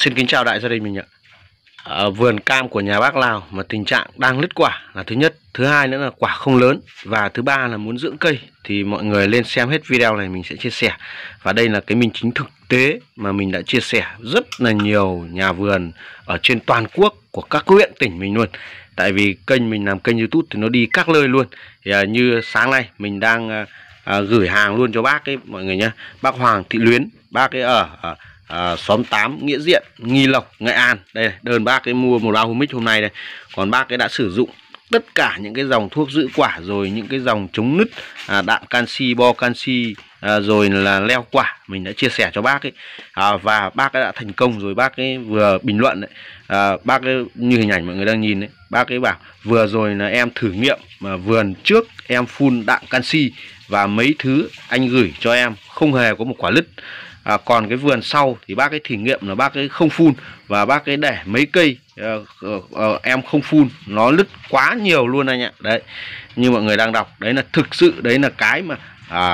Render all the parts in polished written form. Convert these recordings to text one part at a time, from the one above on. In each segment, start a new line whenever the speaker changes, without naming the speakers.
Xin kính chào đại gia đình mình ạ. Vườn cam của nhà bác Lào mà tình trạng đang lứt quả là thứ nhất, thứ hai nữa là quả không lớn, và thứ ba là muốn dưỡng cây thì mọi người lên xem hết video này mình sẽ chia sẻ. Và đây là cái minh chứng thực tế mà mình đã chia sẻ rất là nhiều nhà vườn ở trên toàn quốc của các huyện tỉnh mình luôn. Tại vì kênh mình làm kênh YouTube thì nó đi các nơi luôn. Thì như sáng nay mình đang gửi hàng luôn cho bác ấy mọi người nhé. Bác Hoàng Thị Luyến, bác ấy ở xóm 8 Nghĩa Diện, Nghi Lộc, Nghệ An. Đây này, đơn bác ấy mua một bao humic hôm nay đây. Còn bác ấy đã sử dụng tất cả những cái dòng thuốc giữ quả, rồi những cái dòng chống nứt, đạm canxi, bo canxi, rồi là leo quả mình đã chia sẻ cho bác ấy. Và bác ấy đã thành công rồi. Bác ấy vừa bình luận đấy, bác ấy như hình ảnh mọi người đang nhìn đấy, bác ấy bảo vừa rồi là em thử nghiệm mà vườn trước em phun đạm canxi và mấy thứ anh gửi cho em không hề có một quả lứt. Còn cái vườn sau thì bác ấy thử nghiệm là bác ấy không phun, và bác ấy để mấy cây em không phun nó lứt quá nhiều luôn anh ạ. Đấy, như mọi người đang đọc đấy, là thực sự đấy là cái mà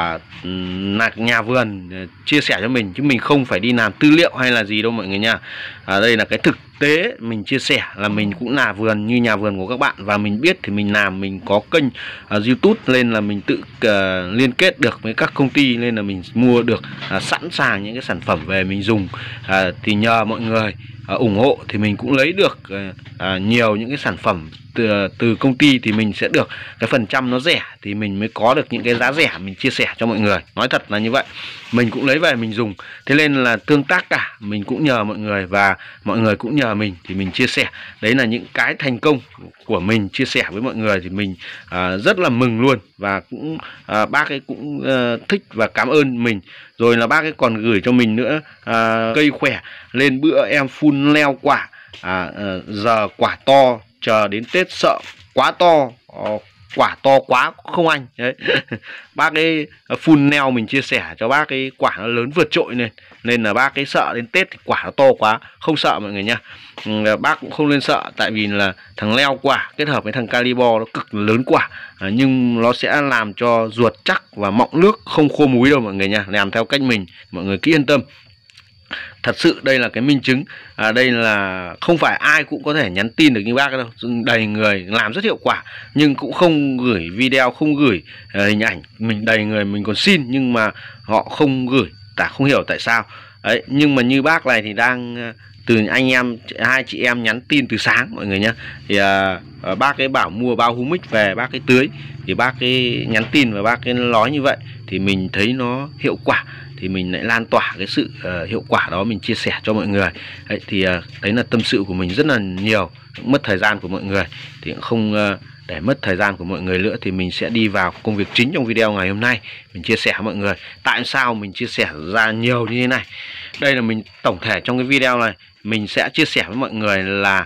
là nhà vườn chia sẻ cho mình, chứ mình không phải đi làm tư liệu hay là gì đâu mọi người nha. Đây là cái thực tế mình chia sẻ, là mình cũng là vườn như nhà vườn của các bạn, và mình biết thì mình làm, mình có kênh YouTube lên là mình tự liên kết được với các công ty, nên là mình mua được sẵn sàng những cái sản phẩm về mình dùng. Thì nhờ mọi người ủng hộ thì mình cũng lấy được nhiều những cái sản phẩm từ công ty, thì mình sẽ được cái phần trăm nó rẻ, thì mình mới có được những cái giá rẻ mình chia sẻ cho mọi người. Nói thật là như vậy, mình cũng lấy về mình dùng, thế nên là tương tác cả, mình cũng nhờ mọi người và mọi người cũng nhờ mình, thì mình chia sẻ. Đấy là những cái thành công của mình chia sẻ với mọi người, thì mình rất là mừng luôn. Và cũng bác ấy cũng thích và cảm ơn mình. Rồi là bác ấy còn gửi cho mình nữa cây khỏe lên bữa em phun leo quả, giờ quả to, chờ đến Tết sợ quá to, quả to quá không anh. Đấy. Bác ấy phun neo mình chia sẻ cho bác ấy quả nó lớn vượt trội nên là bác ấy sợ đến Tết thì quả nó to quá, không sợ mọi người nha. Bác cũng không nên sợ, tại vì là thằng leo quả kết hợp với thằng Calibo nó cực lớn quả, nhưng nó sẽ làm cho ruột chắc và mọng nước, không khô múi đâu mọi người nha. Làm theo cách mình, mọi người cứ yên tâm. Thật sự đây là cái minh chứng. Đây là không phải ai cũng có thể nhắn tin được như bác đâu. Đầy người làm rất hiệu quả nhưng cũng không gửi video, không gửi hình ảnh. Mình đầy người mình còn xin nhưng mà họ không gửi, không hiểu tại sao. Đấy, nhưng mà như bác này thì đang từ anh em, hai chị em nhắn tin từ sáng mọi người nhé. Thì bác ấy bảo mua bao humic về bác ấy tưới, thì bác ấy nhắn tin và bác ấy nói như vậy, thì mình thấy nó hiệu quả, thì mình lại lan tỏa cái sự hiệu quả đó, mình chia sẻ cho mọi người. Đấy, thì đấy là tâm sự của mình rất là nhiều, mất thời gian của mọi người, thì cũng không để mất thời gian của mọi người nữa, thì mình sẽ đi vào công việc chính trong video ngày hôm nay. Mình chia sẻ với mọi người tại sao mình chia sẻ ra nhiều như thế này. Đây là mình tổng thể trong cái video này mình sẽ chia sẻ với mọi người là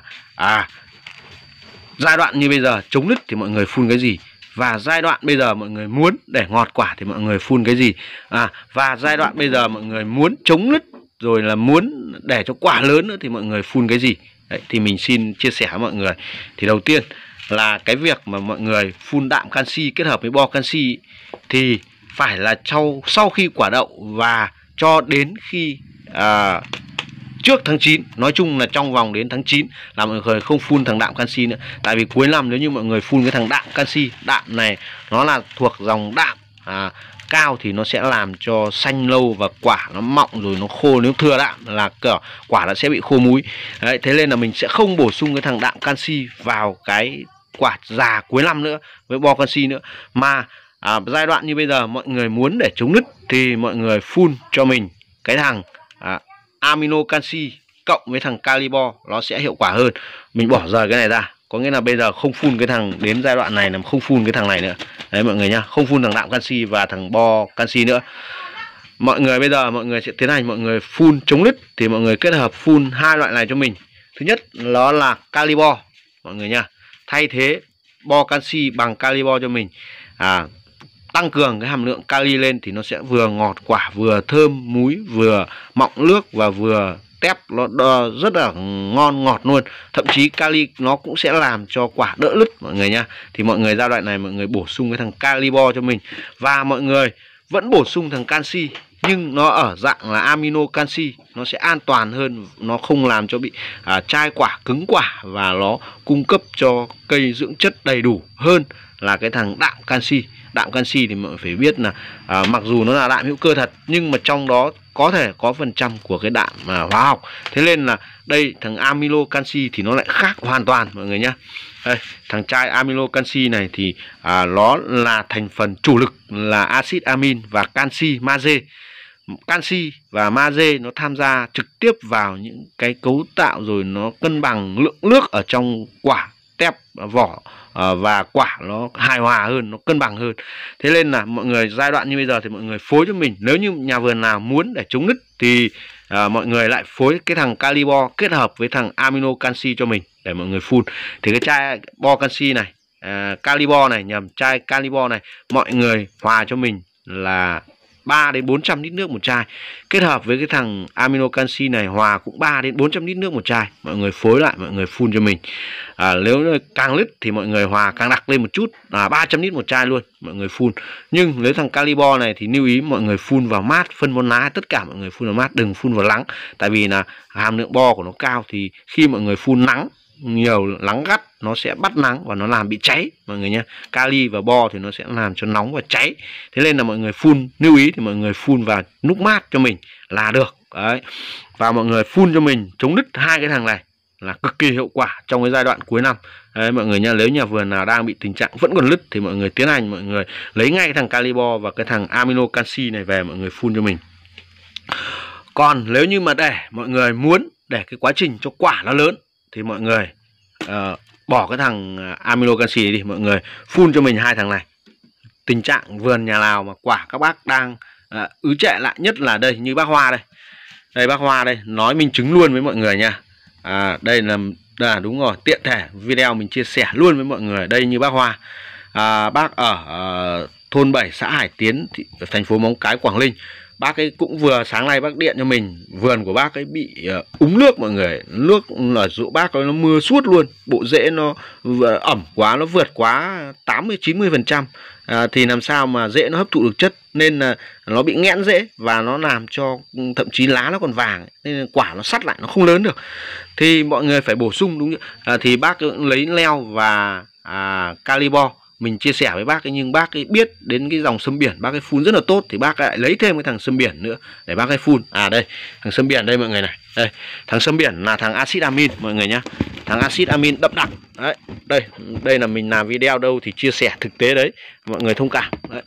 giai đoạn như bây giờ chống nứt thì mọi người phun cái gì, và giai đoạn bây giờ mọi người muốn để ngọt quả thì mọi người phun cái gì, và giai đoạn bây giờ mọi người muốn chống nứt rồi là muốn để cho quả lớn nữa thì mọi người phun cái gì. Đấy, thì mình xin chia sẻ với mọi người. Thì đầu tiên là cái việc mà mọi người phun đạm canxi kết hợp với bo canxi thì phải là sau khi quả đậu và cho đến khi trước tháng 9. Nói chung là trong vòng đến tháng 9 là mọi người không phun thằng đạm canxi nữa. Tại vì cuối năm nếu như mọi người phun cái thằng đạm canxi, đạm này nó là thuộc dòng đạm cao, thì nó sẽ làm cho xanh lâu và quả nó mọng rồi nó khô. Nếu thừa đạm là quả nó sẽ bị khô múi. Đấy, thế nên là mình sẽ không bổ sung cái thằng đạm canxi vào cái quả già cuối năm nữa với bo canxi nữa. Mà giai đoạn như bây giờ mọi người muốn để chống nứt thì mọi người phun cho mình cái thằng amino canxi cộng với thằng Calibo, nó sẽ hiệu quả hơn. Mình bỏ rời cái này ra, có nghĩa là bây giờ không phun cái thằng, đến giai đoạn này là không phun cái thằng này nữa. Đấy mọi người nhá, không phun thằng đạm canxi và thằng bo canxi nữa. Mọi người bây giờ mọi người sẽ tiến hành mọi người phun chống nứt, thì mọi người kết hợp phun hai loại này cho mình. Thứ nhất nó là Calibo mọi người nha, thay thế bo canxi bằng Calibo cho mình, tăng cường cái hàm lượng kali lên, thì nó sẽ vừa ngọt quả, vừa thơm múi, vừa mọng nước và vừa tép, nó rất là ngon ngọt luôn. Thậm chí kali nó cũng sẽ làm cho quả đỡ lứt mọi người nha. Thì mọi người giai đoạn này mọi người bổ sung cái thằng Calibo cho mình, và mọi người vẫn bổ sung thằng canxi nhưng nó ở dạng là amino canxi, nó sẽ an toàn hơn, nó không làm cho bị chai quả, cứng quả, và nó cung cấp cho cây dưỡng chất đầy đủ hơn là cái thằng đạm canxi. Đạm canxi thì mọi người phải biết là mặc dù nó là đạm hữu cơ thật nhưng mà trong đó có thể có phần trăm của cái đạm hóa học. Thế nên là đây thằng amino canxi thì nó lại khác hoàn toàn mọi người nhé. Đây, thằng chai amino canxi này thì nó là thành phần chủ lực là axit amin và canxi, magie. Canxi và magie nó tham gia trực tiếp vào những cái cấu tạo rồi nó cân bằng lượng nước ở trong quả, tép, vỏ và quả nó hài hòa hơn, nó cân bằng hơn. Thế nên là mọi người giai đoạn như bây giờ thì mọi người phối cho mình, nếu như nhà vườn nào muốn để chống nứt thì mọi người lại phối cái thằng Calibor kết hợp với thằng amino canxi cho mình để mọi người phun. Thì cái chai bo canxi này, Calibor này, chai Calibor này mọi người hòa cho mình là 3 đến 400 lít nước một chai, kết hợp với cái thằng amino canxi này hòa cũng 3 đến 400 lít nước một chai, mọi người phối lại, mọi người phun cho mình. Nếu càng lít thì mọi người hòa càng đặc lên một chút, 300 lít một chai luôn mọi người phun. Nhưng lấy thằng Calibor này thì lưu ý mọi người phun vào mát, phân bón lá tất cả mọi người phun vào mát, đừng phun vào nắng, tại vì là hàm lượng bo của nó cao, thì khi mọi người phun nắng nhiều, nắng gắt nó sẽ bắt nắng và nó làm bị cháy mọi người nhé. Kali và bo thì nó sẽ làm cho nóng và cháy. Thế nên là mọi người phun, lưu ý thì mọi người phun vào lúc mát cho mình là được. Đấy. Và mọi người phun cho mình chống nứt hai cái thằng này là cực kỳ hiệu quả trong cái giai đoạn cuối năm. Đấy, mọi người nha, nếu nhà vườn nào đang bị tình trạng vẫn còn nứt thì mọi người tiến hành, mọi người lấy ngay cái thằng Calibor và cái thằng amino canxi này về mọi người phun cho mình. Còn nếu như mà để mọi người muốn để cái quá trình cho quả nó lớn thì mọi người bỏ cái thằng amino canxi đi, mọi người phun cho mình hai thằng này. Tình trạng vườn nhà nào mà quả các bác đang ứ trệ lại, nhất là đây như bác Hoa đây, đây bác Hoa đây, nói minh chứng luôn với mọi người nha. Đây là đúng rồi, tiện thể video mình chia sẻ luôn với mọi người. Đây như bác Hoa, bác ở thôn 7 xã Hải Tiến, thành phố Móng Cái, Quảng Ninh. Bác ấy cũng vừa sáng nay bác điện cho mình, vườn của bác ấy bị úng nước mọi người. Nước ở chỗ bác ấy nó mưa suốt luôn, bộ rễ nó ẩm quá, nó vượt quá 80-90%. Thì làm sao mà rễ nó hấp thụ được chất, nên là nó bị nghẽn rễ và nó làm cho thậm chí lá nó còn vàng, nên quả nó sắt lại, nó không lớn được. Thì mọi người phải bổ sung đúng không? Thì bác cũng lấy leo và Calibor mình chia sẻ với bác ấy, nhưng bác ấy biết đến cái dòng sâm biển, bác ấy phun rất là tốt, thì bác lại lấy thêm cái thằng sâm biển nữa để bác ấy phun. Đây thằng sâm biển đây mọi người này, đây thằng sâm biển là thằng axit amin mọi người nhá, thằng axit amin đậm đặc. Đấy, đây là mình làm video đâu thì chia sẻ thực tế đấy, mọi người thông cảm. Đấy,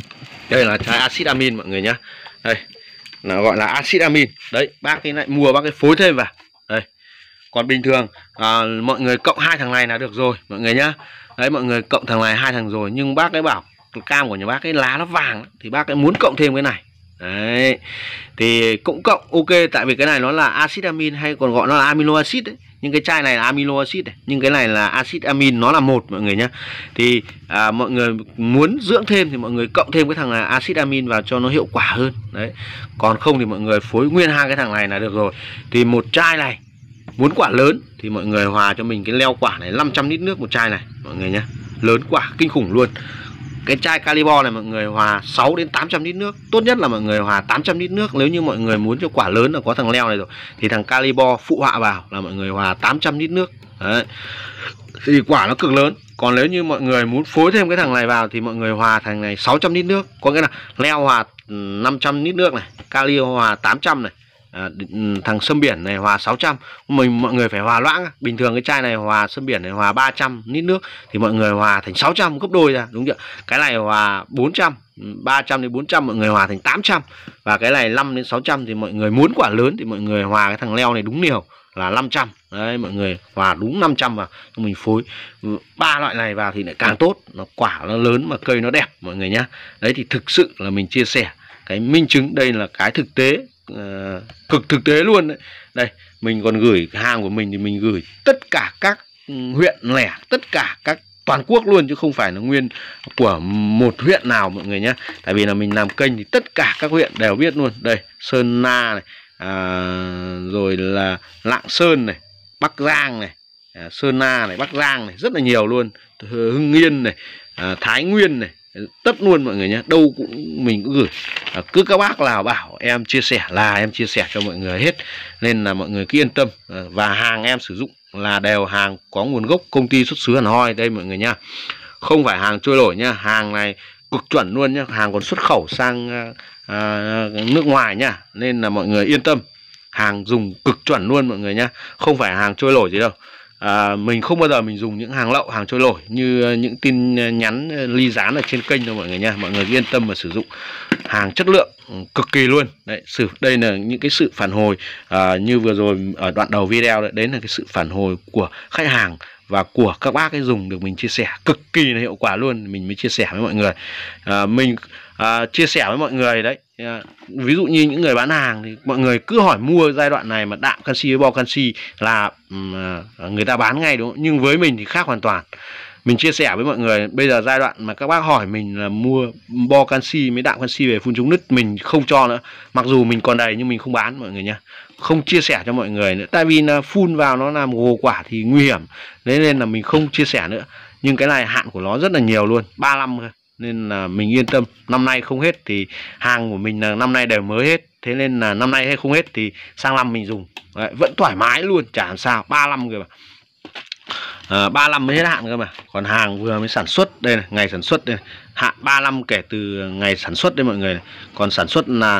đây là chai axit amin mọi người nhá, đây là gọi là axit amin. Đấy, bác ấy lại mua, bác ấy phối thêm vào đây. Còn bình thường mọi người cộng hai thằng này là được rồi mọi người nhá. Đấy, mọi người cộng thằng này hai thằng rồi, nhưng bác ấy bảo cam của nhà bác ấy lá nó vàng thì bác ấy muốn cộng thêm cái này. Đấy, thì cũng cộng ok, tại vì cái này nó là axit amin, hay còn gọi nó là amino acid đấy. Nhưng cái chai này là amino acid này, nhưng cái này là axit amin, nó là một mọi người nhá. Thì mọi người muốn dưỡng thêm thì mọi người cộng thêm cái thằng là axit amin vào cho nó hiệu quả hơn. Đấy, còn không thì mọi người phối nguyên hai cái thằng này là được rồi. Thì một chai này muốn quả lớn thì mọi người hòa cho mình cái leo quả này 500 lít nước một chai này mọi người nhé, lớn quả kinh khủng luôn. Cái chai Calibor này mọi người hòa 6 đến 800 lít nước, tốt nhất là mọi người hòa 800 lít nước. Nếu như mọi người muốn cho quả lớn là có thằng leo này rồi thì thằng Calibor phụ họa vào là mọi người hòa 800 lít nước. Đấy, thì quả nó cực lớn. Còn nếu như mọi người muốn phối thêm cái thằng này vào thì mọi người hòa thằng này 600 lít nước, có nghĩa là leo hòa 500 lít nước này, Cali hòa 800 này, thằng sâm biển này hòa 600. Mọi người phải hòa loãng. Bình thường cái chai này hòa sâm biển này hòa 300 lít nước thì mọi người hòa thành 600, gấp đôi ra, đúng chưa? Cái này hòa 400, 300 đến 400 mọi người hòa thành 800. Và cái này 5 đến 600 thì mọi người muốn quả lớn thì mọi người hòa cái thằng leo này đúng liều là 500. Đấy, mọi người hòa đúng 500 vào, mình phối ba loại này vào thì lại càng tốt, nó quả nó lớn mà cây nó đẹp mọi người nhá. Đấy, thì thực sự là mình chia sẻ cái minh chứng, đây là cái thực tế, cực thực tế luôn đấy. Đây, mình còn gửi hàng của mình thì mình gửi tất cả các huyện lẻ, tất cả các toàn quốc luôn, chứ không phải là nguyên của một huyện nào mọi người nhé. Tại vì là mình làm kênh thì tất cả các huyện đều biết luôn. Đây, Sơn La này, rồi là Lạng Sơn này, Bắc Giang này, Sơn La này, Bắc Giang này, rất là nhiều luôn. Hưng Yên này, Thái Nguyên này, tất luôn mọi người nhé, đâu cũng mình cũng gửi. Cứ các bác nào bảo em chia sẻ là em chia sẻ cho mọi người hết, nên là mọi người cứ yên tâm. Và hàng em sử dụng là đều hàng có nguồn gốc công ty xuất xứ hẳn hoi đây mọi người nha, không phải hàng trôi nổi nhá. Hàng này cực chuẩn luôn nhá, hàng còn xuất khẩu sang nước ngoài nhá, nên là mọi người yên tâm, hàng dùng cực chuẩn luôn mọi người nhá, không phải hàng trôi nổi gì đâu. Mình không bao giờ mình dùng những hàng lậu, hàng trôi nổi như những tin nhắn ly dán ở trên kênh đâu mọi người nha. Mọi người yên tâm mà sử dụng hàng chất lượng cực kỳ luôn đấy. Đây là những cái sự phản hồi như vừa rồi ở đoạn đầu video đấy là cái sự phản hồi của khách hàng và của các bác ấy dùng được mình chia sẻ cực kỳ là hiệu quả luôn, mình mới chia sẻ với mọi người. Mình chia sẻ với mọi người đấy, ví dụ như những người bán hàng thì mọi người cứ hỏi mua giai đoạn này mà đạm canxi với bo canxi là người ta bán ngay, đúng không? Nhưng với mình thì khác hoàn toàn. Mình chia sẻ với mọi người bây giờ giai đoạn mà các bác hỏi mình là mua bo canxi với đạm canxi về phun chống nứt, mình không cho nữa. Mặc dù mình còn đầy nhưng mình không bán mọi người nha, không chia sẻ cho mọi người nữa, tại vì là phun vào nó làm gồ quả thì nguy hiểm, đấy nên là mình không chia sẻ nữa. Nhưng cái này hạn của nó rất là nhiều luôn, 3 năm thôi, nên là mình yên tâm. Năm nay không hết thì hàng của mình là năm nay đều mới hết, thế nên là năm nay hay không hết thì sang năm mình dùng đấy, vẫn thoải mái luôn, chả làm sao. 3 năm rồi mà, 3 năm mới hết hạn cơ mà. Còn hàng vừa mới sản xuất đây này, ngày sản xuất đây này, hạn 3 năm kể từ ngày sản xuất đây mọi người này. Còn sản xuất là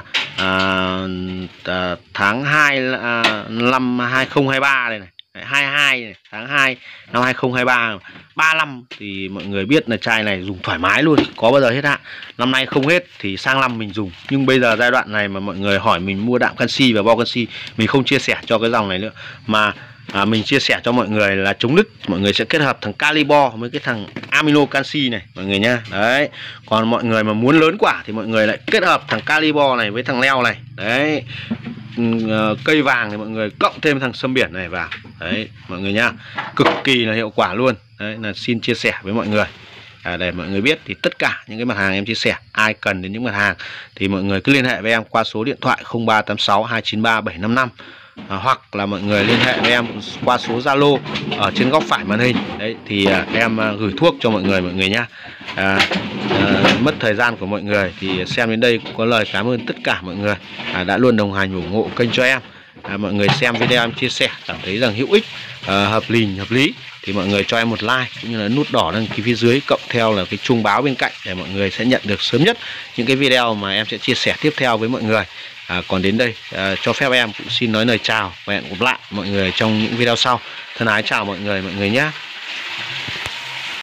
tháng 2 năm 2023 đây này, 22 này, tháng 2 năm 2023. 3 năm thì mọi người biết là chai này dùng thoải mái luôn, có bao giờ hết hạn. Năm nay không hết thì sang năm mình dùng. Nhưng bây giờ giai đoạn này mà mọi người hỏi mình mua đạm canxi và bo canxi, mình không chia sẻ cho cái dòng này nữa, mà mình chia sẻ cho mọi người là chống nứt. Mọi người sẽ kết hợp thằng Calibor với cái thằng amino canxi này mọi người nha. Đấy. Còn mọi người mà muốn lớn quả thì mọi người lại kết hợp thằng Calibor này với thằng leo này. Đấy. Cây vàng thì mọi người cộng thêm thằng sâm biển này vào. Đấy mọi người nha. Cực kỳ là hiệu quả luôn. Đấy là xin chia sẻ với mọi người. Để mọi người biết thì tất cả những cái mặt hàng em chia sẻ, ai cần đến những mặt hàng thì mọi người cứ liên hệ với em qua số điện thoại 0386 293 755. Hoặc là mọi người liên hệ với em qua số Zalo ở trên góc phải màn hình. Đấy thì em gửi thuốc cho mọi người nhá. Mất thời gian của mọi người thì xem đến đây cũng có lời cảm ơn tất cả mọi người đã luôn đồng hành ủng hộ kênh cho em. Mọi người xem video em chia sẻ cảm thấy rằng hữu ích, hợp lý thì mọi người cho em một like cũng như là nút đỏ đăng ký phía dưới, cộng theo là cái chuông báo bên cạnh để mọi người sẽ nhận được sớm nhất những cái video mà em sẽ chia sẻ tiếp theo với mọi người. Còn đến đây cho phép em cũng xin nói lời chào và hẹn gặp lại mọi người trong những video sau. Thân ái chào mọi người nhé.